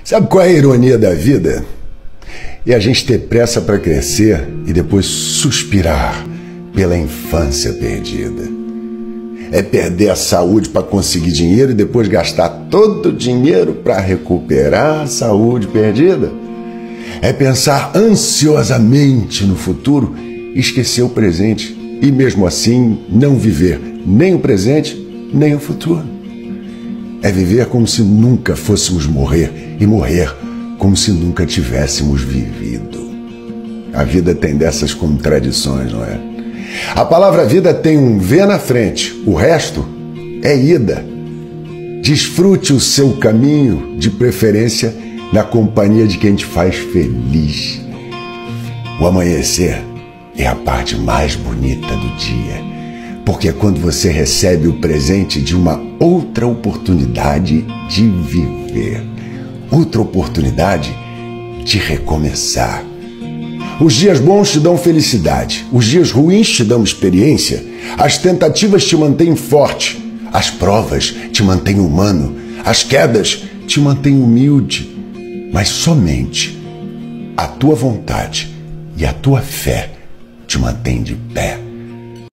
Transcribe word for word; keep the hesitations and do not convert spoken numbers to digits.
Sabe qual é a ironia da vida? É a gente ter pressa para crescer e depois suspirar pela infância perdida. É perder a saúde para conseguir dinheiro e depois gastar todo o dinheiro para recuperar a saúde perdida. É pensar ansiosamente no futuro e esquecer o presente e mesmo assim não viver nem o presente nem o futuro. É viver como se nunca fôssemos morrer e morrer como se nunca tivéssemos vivido. A vida tem dessas contradições, não é? A palavra vida tem um V na frente, o resto é ida. Desfrute o seu caminho, de preferência na companhia de quem te faz feliz. O amanhecer é a parte mais bonita do dia, porque é quando você recebe o presente de uma outra oportunidade de viver, outra oportunidade de recomeçar. Os dias bons te dão felicidade, os dias ruins te dão experiência, as tentativas te mantêm forte, as provas te mantêm humano, as quedas te mantêm humilde, mas somente a tua vontade e a tua fé te mantêm de pé.